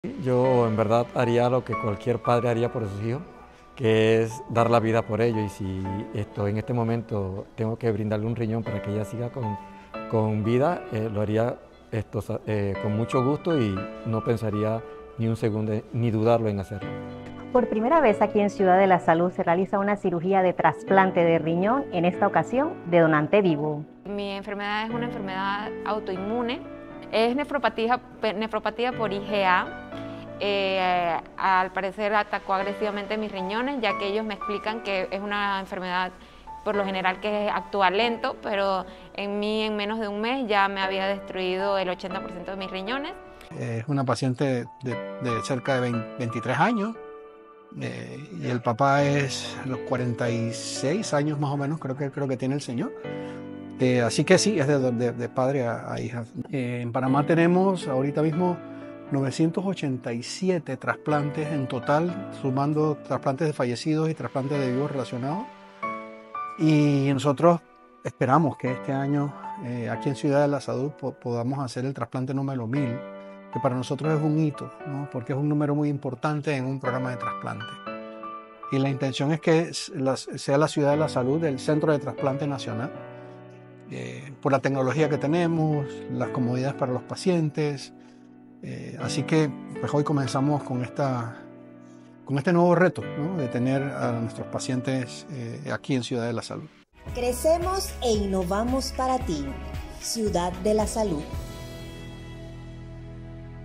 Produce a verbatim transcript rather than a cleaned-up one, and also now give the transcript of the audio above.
Yo en verdad haría lo que cualquier padre haría por sus hijos, que es dar la vida por ellos. Y si esto, en este momento tengo que brindarle un riñón para que ella siga con, con vida, eh, lo haría esto, eh, con mucho gusto y no pensaría ni un segundo ni dudarlo en hacerlo. Por primera vez aquí en Ciudad de la Salud se realiza una cirugía de trasplante de riñón, en esta ocasión de donante vivo. Mi enfermedad es una enfermedad autoinmune, es nefropatía, nefropatía por I G A. Eh, al parecer atacó agresivamente mis riñones, ya que ellos me explican que es una enfermedad por lo general que actúa lento, pero en mí en menos de un mes ya me había destruido el ochenta por ciento de mis riñones. Es una paciente de, de cerca de veinte, veintitrés años, eh, y el papá es los cuarenta y seis años más o menos, creo que, creo que tiene el señor. Eh, así que sí, es de, de, de padre a, a hija. Eh, en Panamá tenemos ahorita mismo novecientos ochenta y siete trasplantes en total, sumando trasplantes de fallecidos y trasplantes de vivos relacionados. Y nosotros esperamos que este año, eh, aquí en Ciudad de la Salud, po podamos hacer el trasplante número mil, que para nosotros es un hito, ¿no? Porque es un número muy importante en un programa de trasplante. Y la intención es que la, sea la Ciudad de la Salud el centro de trasplante nacional, eh, por la tecnología que tenemos, las comodidades para los pacientes. Eh, así que pues hoy comenzamos con, esta, con este nuevo reto, ¿no? De tener a nuestros pacientes eh, aquí en Ciudad de la Salud. Crecemos e innovamos para ti, Ciudad de la Salud.